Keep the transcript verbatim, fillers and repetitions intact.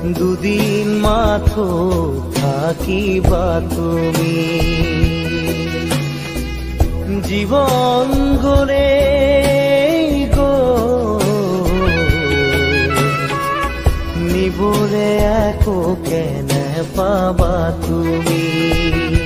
দুদিন মাথো থাকিবা তুমি জীবন গলে গো নিবলে একো কেনে পাবা তুমি।